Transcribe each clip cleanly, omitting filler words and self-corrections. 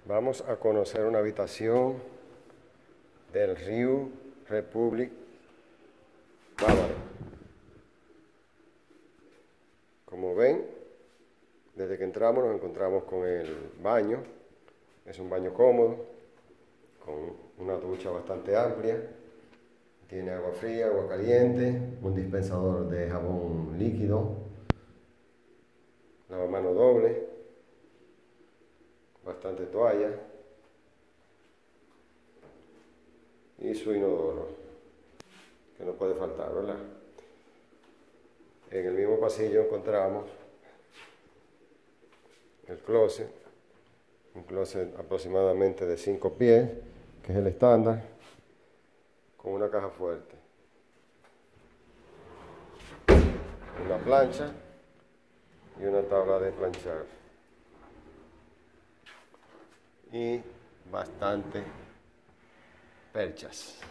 Vamos a conocer una habitación del Riu Republic Bávaro. Como ven, desde que entramos nos encontramos con el baño. Es un baño cómodo, con una ducha bastante amplia. Tiene agua fría, agua caliente, un dispensador de jabón líquido, lavamano doble, bastante toalla y su inodoro, que no puede faltar, ¿verdad? En el mismo pasillo encontramos el closet, un closet aproximadamente de 5 pies, que es el estándar, con una caja fuerte, una plancha y una tabla de planchar, y bastante perchas.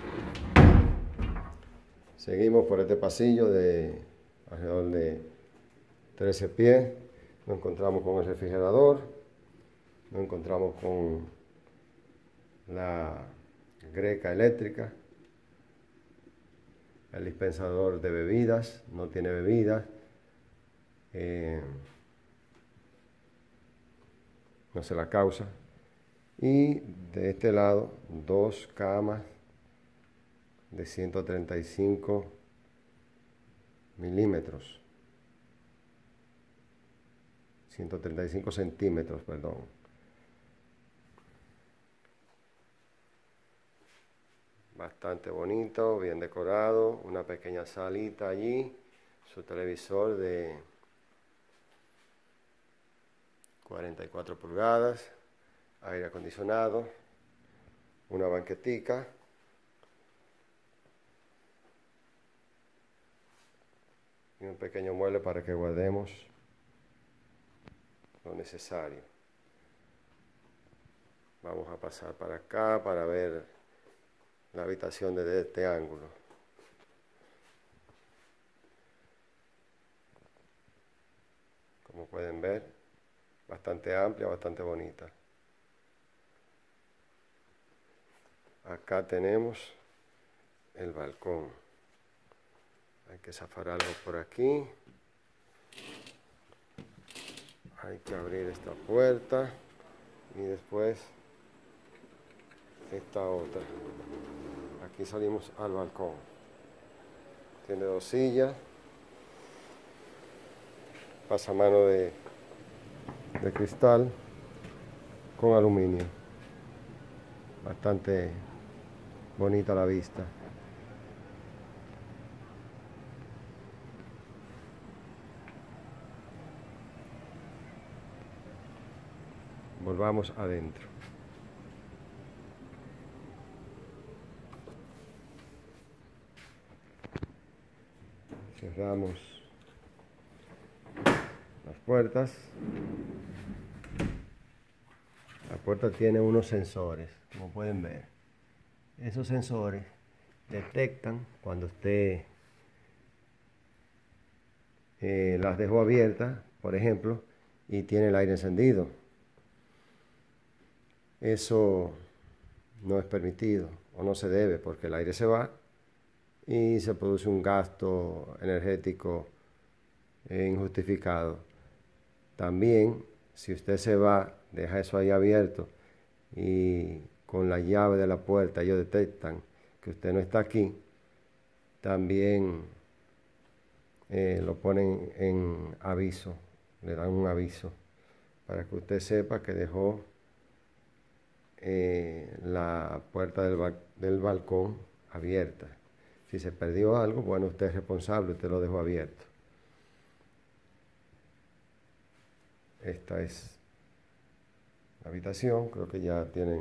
Seguimos por este pasillo de alrededor de 13 pies. Nos encontramos con el refrigerador, nos encontramos con la greca eléctrica, el dispensador de bebidas, no tiene bebidas, no sé la causa, y de este lado dos camas de 135 milímetros, 135 centímetros, perdón. Bastante bonito, bien decorado, una pequeña salita allí, su televisor de 44 pulgadas, aire acondicionado, una banquetica, y un pequeño mueble para que guardemos lo necesario. Vamos a pasar para acá para ver la habitación desde este ángulo. Como pueden ver, bastante amplia, bastante bonita. Acá tenemos el balcón. Hay que zafar algo por aquí. Hay que abrir esta puerta y después esta otra. Aquí salimos al balcón. Tiene dos sillas, pasamano de cristal con aluminio. Bastante bonita la vista. Volvamos adentro. Cerramos las puertas. La puerta tiene unos sensores, como pueden ver. Esos sensores detectan cuando usted las dejó abiertas, por ejemplo, y tiene el aire encendido. Eso no es permitido o no se debe, porque el aire se va y se produce un gasto energético injustificado. También, si usted se va, deja eso ahí abierto y con la llave de la puerta ellos detectan que usted no está aquí, también lo ponen en aviso, le dan un aviso para que usted sepa que dejó la puerta del balcón abierta. Si se perdió algo, bueno, usted es responsable, usted lo dejó abierto. Esta es la habitación, creo que ya tienen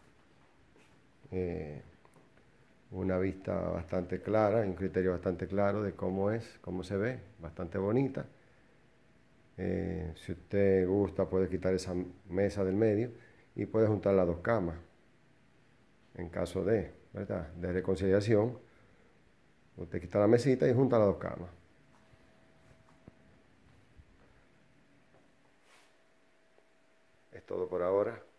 una vista bastante clara, un criterio bastante claro de cómo es, cómo se ve, bastante bonita. Si usted gusta, puede quitar esa mesa del medio y puede juntar las dos camas. En caso de, ¿verdad?, de reconciliación, usted quita la mesita y junta las dos camas. Es todo por ahora.